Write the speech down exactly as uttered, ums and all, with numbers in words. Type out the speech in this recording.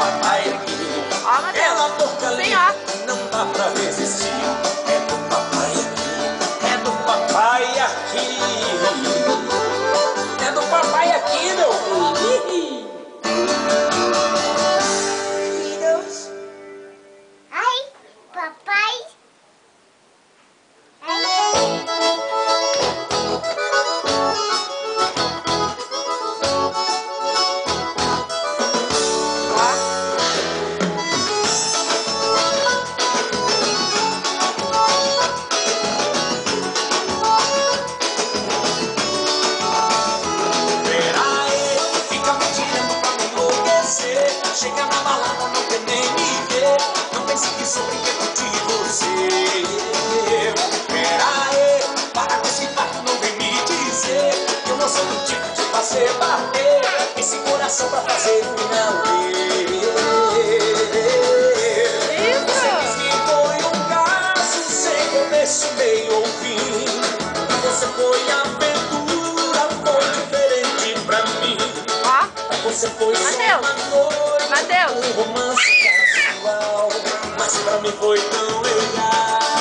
papai aqui. Ó, Matheus. Ela boca Sim, ali, ó. não dá pra resistir. É do papai aqui, é do papai aqui. É do papai aqui, meu filho. Filhos. Ai, papai. Chega na balada, não quer nem me ver. Não pense que sou brinquedo de você. Pera aí, para com esse papo, não vem me dizer que eu não sou do tipo de fazer bater esse coração pra fazer um não. Você diz que foi um caso sem começo, meio ou fim. Você foi aventura, foi diferente pra mim. Você foi só uma noite, Matheus. um romance casual, mas pra mim foi tão legal.